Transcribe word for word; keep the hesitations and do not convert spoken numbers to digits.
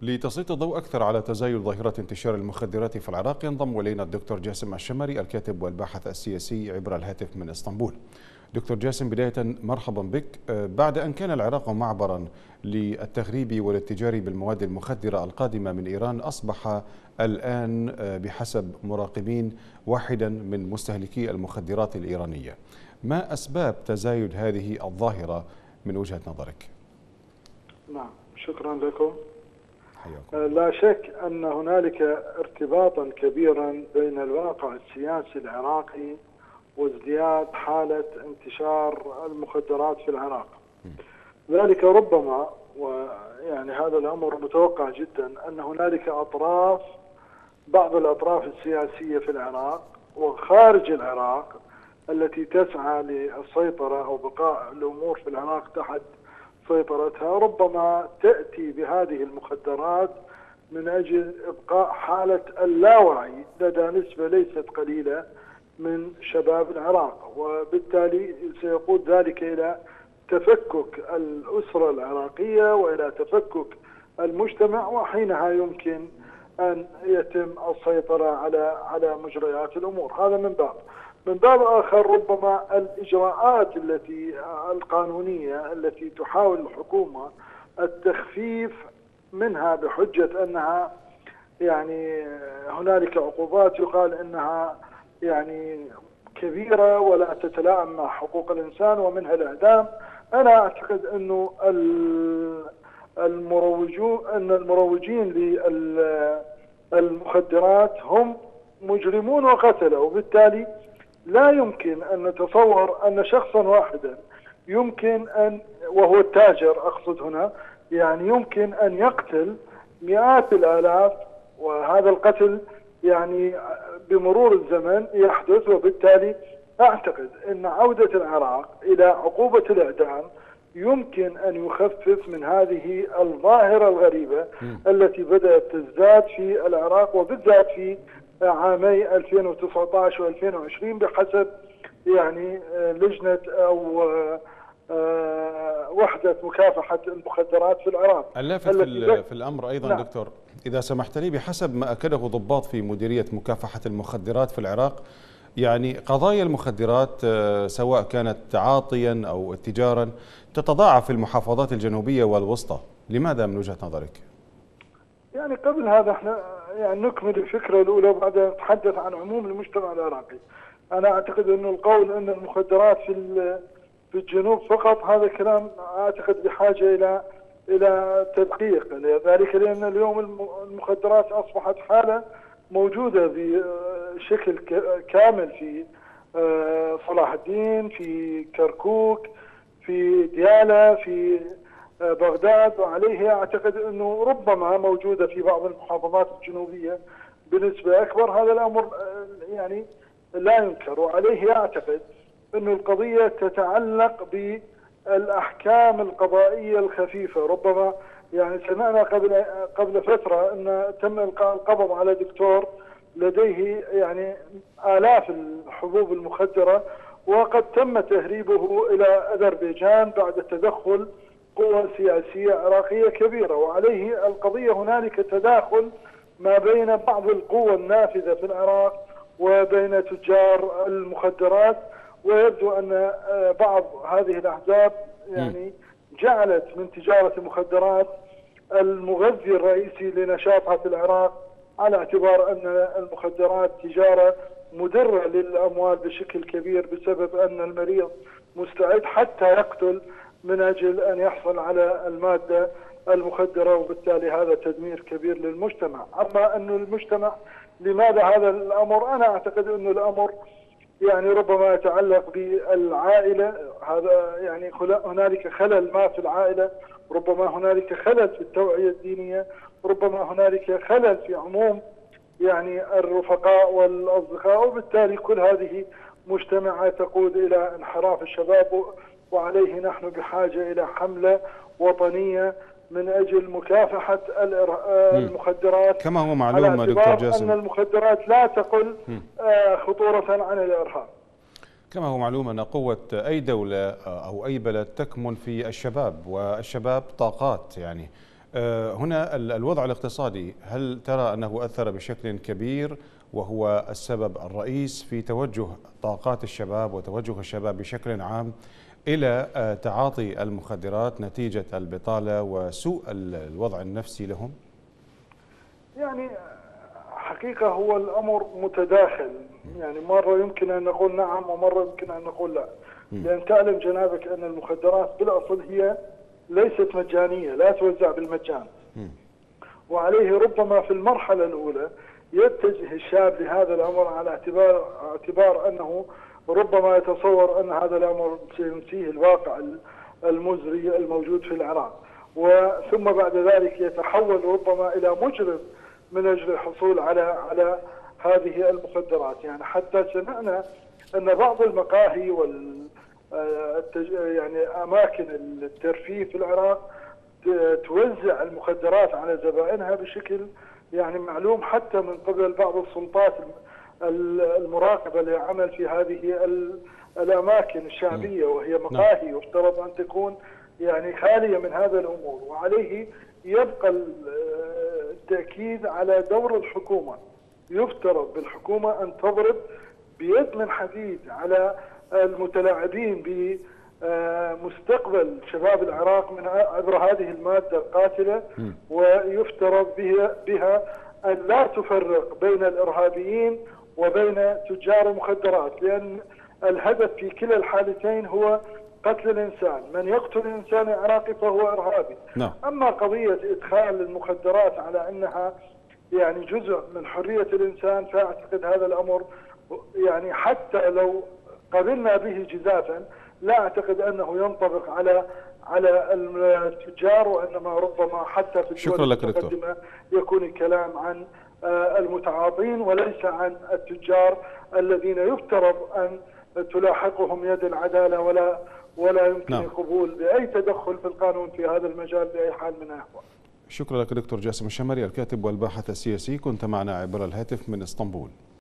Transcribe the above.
لتسليط الضوء أكثر على تزايد ظاهرة انتشار المخدرات في العراق ينضم إلينا الدكتور جاسم الشمري الكاتب والباحث السياسي عبر الهاتف من اسطنبول. دكتور جاسم، بداية مرحبا بك. بعد أن كان العراق معبرا للتغريب والاتجار بالمواد المخدرة القادمة من إيران، أصبح الآن بحسب مراقبين واحدا من مستهلكي المخدرات الإيرانية. ما أسباب تزايد هذه الظاهرة من وجهة نظرك؟ نعم، شكرا لكم. حياكم. لا شك أن هنالك ارتباطا كبيرا بين الواقع السياسي العراقي وازدياد حالة انتشار المخدرات في العراق. ذلك ربما، ويعني هذا الأمر متوقع جدا، أن هنالك أطراف، بعض الأطراف السياسية في العراق وخارج العراق التي تسعى للسيطرة أو بقاء الأمور في العراق تحت سيطرتها، ربما تأتي بهذه المخدرات من أجل إبقاء حالة اللاوعي لدى نسبة ليست قليلة من شباب العراق، وبالتالي سيقود ذلك إلى تفكك الأسرة العراقية وإلى تفكك المجتمع، وحينها يمكن أن يتم السيطرة على على مجريات الأمور. هذا من باب. من باب آخر، ربما الإجراءات التي القانونية التي تحاول الحكومة التخفيف منها بحجة أنها يعني هنالك عقوبات يقال أنها يعني كبيرة ولا تتلائم مع حقوق الإنسان ومنها الإعدام. أنا أعتقد أنه المروجون أن المروجين للمخدرات هم مجرمون وقتلة، وبالتالي لا يمكن أن نتصور أن شخصا واحدا يمكن أن، وهو التاجر أقصد هنا، يعني يمكن أن يقتل مئات الآلاف، وهذا القتل يعني بمرور الزمن يحدث. وبالتالي أعتقد أن عودة العراق إلى عقوبة الإعدام يمكن أن يخفف من هذه الظاهرة الغريبة التي بدأت تزداد في العراق، وبالذات في عامي ألفين وتسعة عشر وألفين وعشرين بحسب يعني لجنة أو وحدة مكافحة المخدرات في العراق. اللافت في, في الأمر أيضا نعم. دكتور، إذا سمحت لي، بحسب ما أكده ضباط في مديرية مكافحة المخدرات في العراق، يعني قضايا المخدرات سواء كانت تعاطيا أو اتجارا تتضاعف في المحافظات الجنوبية والوسطى. لماذا من وجهة نظرك؟ يعني قبل هذا احنا يعني نكمل الفكرة الأولى وبعدها نتحدث عن عموم المجتمع العراقي. أنا أعتقد أنه القول أن المخدرات في في الجنوب فقط هذا كلام أعتقد بحاجة إلى إلى تدقيق، ذلك لأن اليوم المخدرات أصبحت حالة موجودة بشكل كامل في صلاح الدين، في كركوك، في ديالى، في بغداد، وعليه أعتقد أنه ربما موجودة في بعض المحافظات الجنوبية بنسبة أكبر. هذا الأمر يعني لا ينكر، وعليه أعتقد أن القضية تتعلق بالأحكام القضائية الخفيفة. ربما يعني سمعنا قبل قبل فترة أن تم إلقاء القبض على دكتور لديه يعني آلاف الحبوب المخدرة، وقد تم تهريبه إلى أذربيجان بعد تدخل قوى سياسية عراقية كبيرة. وعليه القضية هنالك تداخل ما بين بعض القوى النافذة في العراق وبين تجار المخدرات، ويبدو أن بعض هذه الأحزاب يعني جعلت من تجارة المخدرات المغذي الرئيسي لنشاطها في العراق، على اعتبار أن المخدرات تجارة مدرة للأموال بشكل كبير، بسبب أن المريض مستعد حتى يقتل من أجل أن يحصل على المادة المخدرة، وبالتالي هذا تدمير كبير للمجتمع. أما أن المجتمع لماذا هذا الأمر؟ أنا أعتقد أن الأمر يعني ربما يتعلق بالعائلة. هذا يعني هنالك خلل ما في العائلة، ربما هنالك خلل في التوعية الدينية، ربما هنالك خلل في عموم يعني الرفقاء والأصدقاء، وبالتالي كل هذه مجتمعة تقود إلى انحراف الشباب. وعليه نحن بحاجة إلى حملة وطنية من أجل مكافحة المخدرات، كما هو معلوم دكتور جاسم أن المخدرات لا تقل خطورة عن الإرهاب. كما هو معلوم أن قوة أي دولة أو أي بلد تكمن في الشباب، والشباب طاقات. يعني هنا الوضع الاقتصادي، هل ترى أنه أثر بشكل كبير وهو السبب الرئيس في توجه طاقات الشباب وتوجه الشباب بشكل عام إلى تعاطي المخدرات نتيجة البطالة وسوء الوضع النفسي لهم؟ يعني حقيقة هو الأمر متداخل، يعني مرة يمكن أن نقول نعم ومرة يمكن أن نقول لا، لأن تعلم جنابك أن المخدرات بالأصل هي ليست مجانية، لا توزع بالمجان، وعليه ربما في المرحلة الأولى يتجه الشاب لهذا الأمر على اعتبار اعتبار أنه ربما يتصور أن هذا الأمر سينسيه الواقع المزري الموجود في العراق، وثم بعد ذلك يتحول ربما إلى مجرم من أجل الحصول على على هذه المخدرات. يعني حتى سمعنا أن بعض المقاهي وال يعني أماكن الترفيه في العراق توزع المخدرات على زبائنها بشكل يعني معلوم حتى من قبل بعض السلطات المراقبة للعمل في هذه الأماكن الشعبية، وهي مقاهي يفترض أن تكون يعني خالية من هذا الأمور. وعليه يبقى التأكيد على دور الحكومة، يفترض بالحكومة أن تضرب بيد من حديد على المتلاعبين بمستقبل شباب العراق من عبر هذه المادة القاتلة، ويفترض بها, بها أن لا تفرق بين الإرهابيين وبين تجار المخدرات، لأن الهدف في كلا الحالتين هو قتل الإنسان. من يقتل الإنسان العراقي فهو إرهابي. نعم. أما قضية إدخال المخدرات على أنها يعني جزء من حرية الإنسان، فأعتقد هذا الأمر يعني حتى لو قبلنا به جزافا لا أعتقد أنه ينطبق على على التجار، وإنما ربما حتى في الدول المتقدمة يكون الكلام عن المتعاطين وليس عن التجار الذين يفترض أن تلاحقهم يد العدالة، ولا ولا يمكن نعم. القبول بأي تدخل في القانون في هذا المجال بأي حال من الأحوال. شكرا لك دكتور جاسم الشمري، الكاتب والباحث السياسي، كنت معنا عبر الهاتف من اسطنبول.